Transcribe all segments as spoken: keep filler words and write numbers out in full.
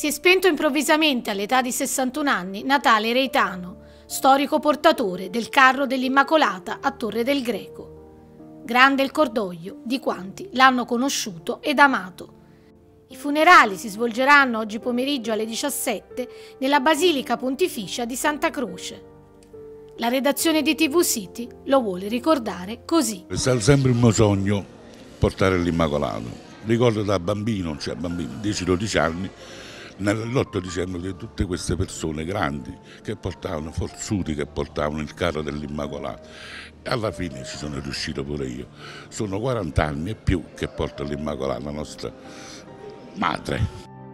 Si è spento improvvisamente all'età di sessantuno anni Natale Reitano, storico portatore del carro dell'Immacolata a Torre del Greco. Grande il cordoglio di quanti l'hanno conosciuto ed amato. I funerali si svolgeranno oggi pomeriggio alle diciassette nella Basilica Pontificia di Santa Croce. La redazione di T V City lo vuole ricordare così. È stato sempre il mio sogno portare l'Immacolato. Ricordo da bambino, cioè bambino, dieci dodici anni, nell'otto dicembre di tutte queste persone grandi che portavano, forzuti che portavano il carro dell'Immacolato. E alla fine ci sono riuscito pure io. Sono quaranta anni e più che porto l'Immacolato, la nostra madre.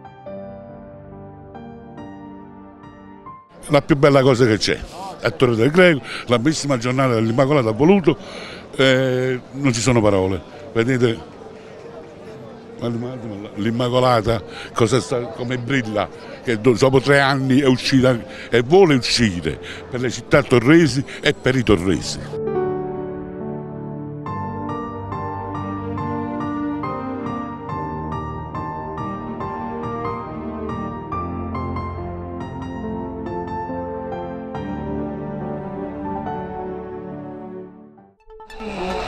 La più bella cosa che c'è a Torre del Greco, la bellissima giornata dell'Immacolato ha voluto, eh, non ci sono parole. Vedete l'Immacolata cosa sta, come brilla, che dopo tre anni è uscita e vuole uscire per le città torresi e per i torresi. Mm.